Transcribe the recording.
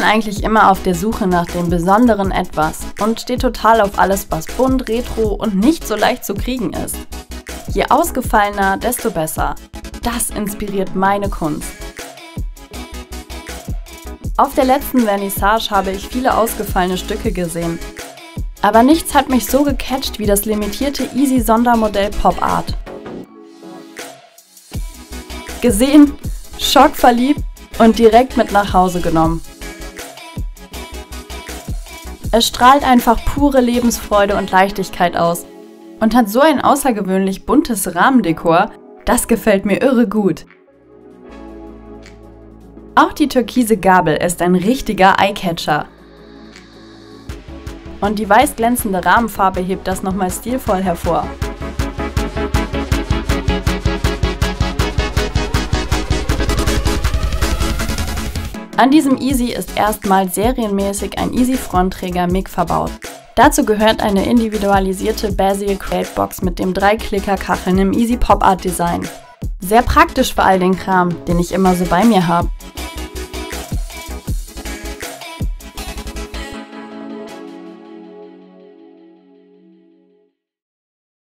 eigentlich immer auf der Suche nach dem besonderen Etwas und stehe total auf alles, was bunt, retro und nicht so leicht zu kriegen ist. Je ausgefallener, desto besser. Das inspiriert meine Kunst. Auf der letzten Vernissage habe ich viele ausgefallene Stücke gesehen. Aber nichts hat mich so gecatcht wie das limitierte Easy Sondermodell Pop Art. Gesehen, schockverliebt und direkt mit nach Hause genommen. Es strahlt einfach pure Lebensfreude und Leichtigkeit aus und hat so ein außergewöhnlich buntes Rahmendekor, das gefällt mir irre gut. Auch die türkise Gabel ist ein richtiger Eyecatcher. Und die weiß glänzende Rahmenfarbe hebt das nochmal stilvoll hervor. An diesem Easy ist erstmals serienmäßig ein Easy Frontträger MIG verbaut. Dazu gehört eine individualisierte Bezier Crate Box mit dem 3-Klicker-Kacheln im Easy Pop Art Design. Sehr praktisch für all den Kram, den ich immer so bei mir habe.